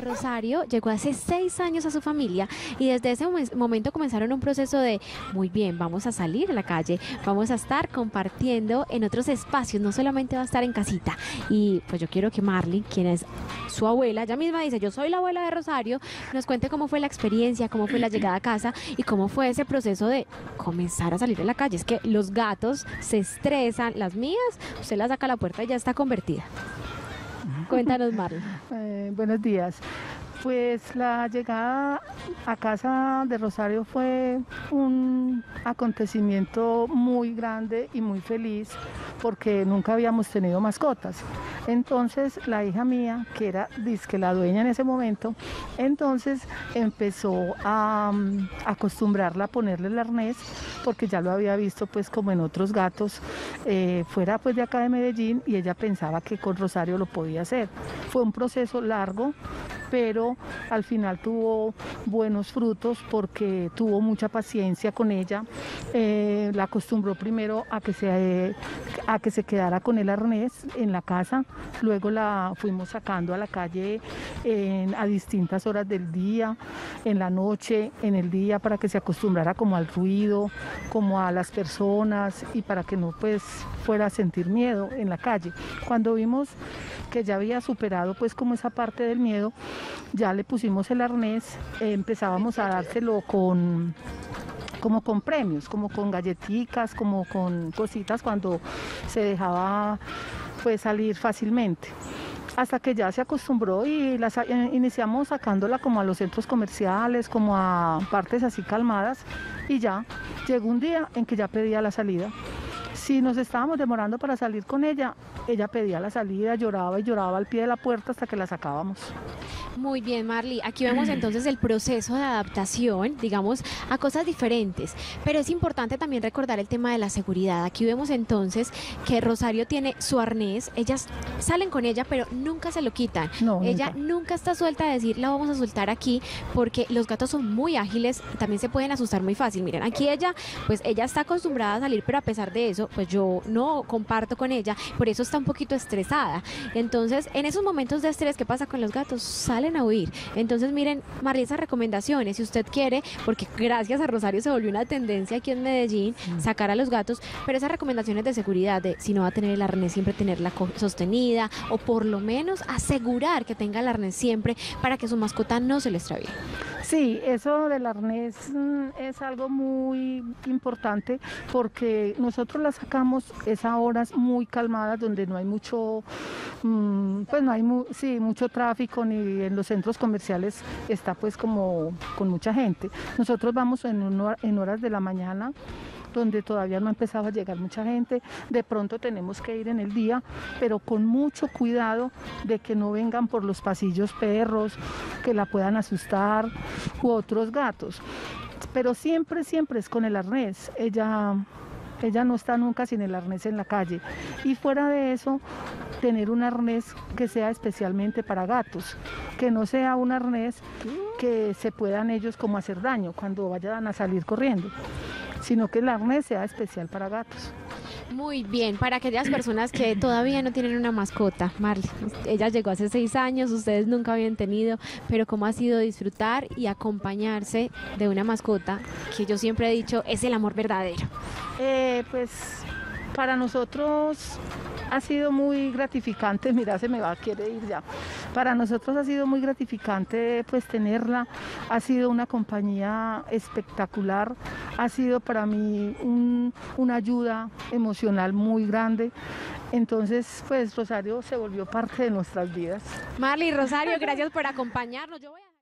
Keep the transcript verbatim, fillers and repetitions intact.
Rosario llegó hace seis años a su familia y desde ese momen- momento comenzaron un proceso de, muy bien, vamos a salir a la calle, vamos a estar compartiendo en otros espacios, no solamente va a estar en casita. Y pues yo quiero que Marley, quien es su abuela, ella misma dice, yo soy la abuela de Rosario, nos cuente cómo fue la experiencia, cómo fue la llegada a casa y cómo fue ese proceso de comenzar a salir a la calle. Es que los gatos se estresan, las mías, usted las saca a la puerta y ya está convertida. Cuéntanos, Marley. Eh, buenos días. Pues la llegada a casa de Rosario fue un acontecimiento muy grande y muy feliz porque nunca habíamos tenido mascotas. Entonces la hija mía, que era dizque la dueña en ese momento, entonces empezó a um, acostumbrarla a ponerle el arnés porque ya lo había visto pues como en otros gatos eh, fuera pues de acá de Medellín y ella pensaba que con Rosario lo podía hacer. Fue un proceso largo, pero al final tuvo buenos frutos porque tuvo mucha paciencia con ella, eh, la acostumbró primero a que, se, eh, a que se quedara con el arnés en la casa, luego la fuimos sacando a la calle en, a distintas horas del día, en la noche, en el día, para que se acostumbrara como al ruido, como a las personas y para que no pues fuera a sentir miedo en la calle. Cuando vimos que ya había superado pues como esa parte del miedo, ya le pusimos el arnés, eh, empezábamos a dárselo con como con premios, como con galletitas, como con cositas cuando se dejaba pues salir fácilmente. Hasta que ya se acostumbró y la, eh, iniciamos sacándola como a los centros comerciales, como a partes así calmadas y ya llegó un día en que ya pedía la salida. Si nos estábamos demorando para salir con ella, ella pedía la salida, lloraba y lloraba al pie de la puerta hasta que la sacábamos. Muy bien, Marley. Aquí vemos entonces el proceso de adaptación, digamos, a cosas diferentes. Pero es importante también recordar el tema de la seguridad. Aquí vemos entonces que Rosario tiene su arnés. Ellas salen con ella, pero nunca se lo quitan. No, ella nunca. nunca está suelta de decir, la vamos a soltar aquí, porque los gatos son muy ágiles, también se pueden asustar muy fácil. Miren, aquí ella, pues ella está acostumbrada a salir, pero a pesar de eso, pues yo no comparto con ella, por eso está un poquito estresada. Entonces, en esos momentos de estrés, ¿qué pasa con los gatos? Salen a huir. Entonces, miren, Marley, esas recomendaciones, si usted quiere, porque gracias a Rosario se volvió una tendencia aquí en Medellín, mm. sacar a los gatos, pero esas recomendaciones de seguridad, de si no va a tener el arnés, siempre tenerla sostenida, o por lo menos asegurar que tenga el arnés siempre para que su mascota no se le extravíe. Sí, eso del arnés mm, es algo muy importante porque nosotros la sacamos es a horas muy calmadas donde no hay mucho, mm, pues no hay mu sí, mucho tráfico ni en los centros comerciales está pues como con mucha gente. Nosotros vamos en, un, en horas de la mañana donde todavía no empezaba a llegar mucha gente, de pronto tenemos que ir en el día, pero con mucho cuidado de que no vengan por los pasillos perros, que la puedan asustar, u otros gatos, pero siempre, siempre es con el arnés, ella... Ella no está nunca sin el arnés en la calle. Y fuera de eso, tener un arnés que sea especialmente para gatos, que no sea un arnés que se puedan ellos como hacer daño cuando vayan a salir corriendo, sino que el arnés sea especial para gatos. Muy bien, para aquellas personas que todavía no tienen una mascota, Marley, ella llegó hace seis años, ustedes nunca habían tenido, pero cómo ha sido disfrutar y acompañarse de una mascota que yo siempre he dicho es el amor verdadero. Eh, pues para nosotros ha sido muy gratificante, mira, se me va, quiere ir ya. Para nosotros ha sido muy gratificante pues tenerla, ha sido una compañía espectacular, ha sido para mí un, una ayuda emocional muy grande. Entonces, pues Rosario se volvió parte de nuestras vidas. Marley, Rosario, gracias por acompañarnos. Yo voy a...